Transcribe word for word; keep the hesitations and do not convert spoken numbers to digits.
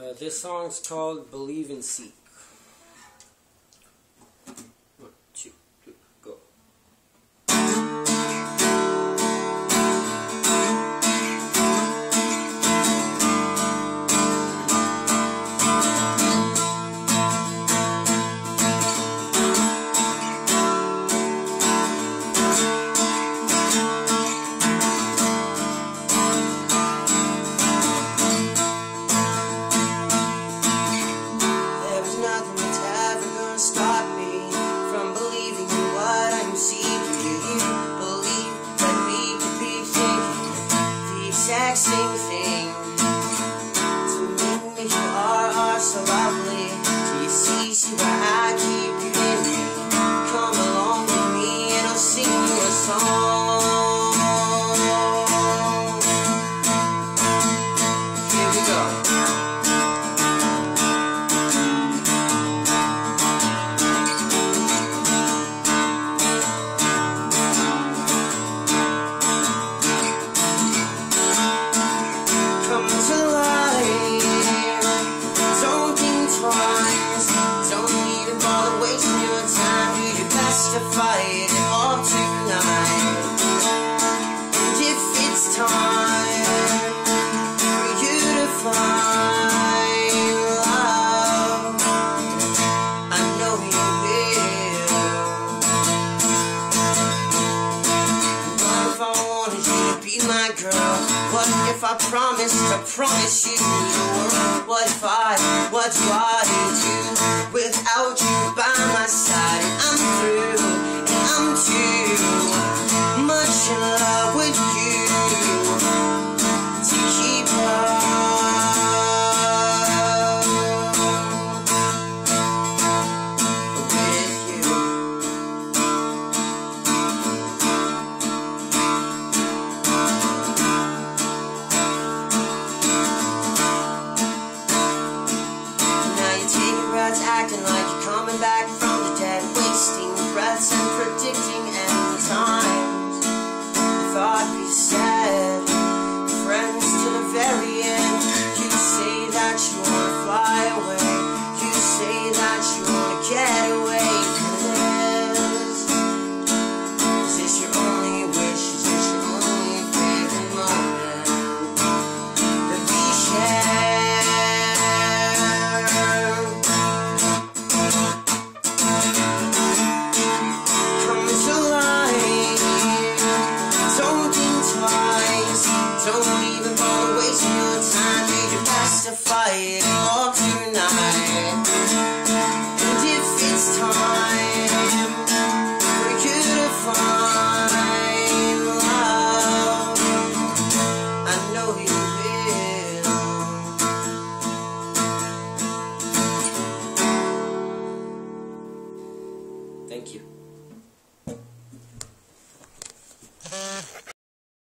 Uh, this song's called Believe and Seek. One, two, three, go. Stop me from believing in what I'm seeing. Do you believe that we could be thinking the exact same thing? To me, you are, are so lovely. Do you see, see why I keep you in me? Come along with me and I'll sing you a song. Here we go. To fight it all tonight. And if it's time for you to find love, I know you will. What if I wanted you to be my girl? What if I promised to promise you the world? What if I, what do I do without you by my side? And I'm through, and I'm too much in love with you to keep up with you. Acting like you're coming back from the dead, wasting breaths and predicting end times. Thought we said friends to the very end. You say that you wanna fly away. You say that you wanna get away from this. Is this your only wish? Is this your only favorite moment that we share? Don't even bother wasting your time. Do your best to fight it all tonight. And if it's time for you to find love, I know you will. Thank you.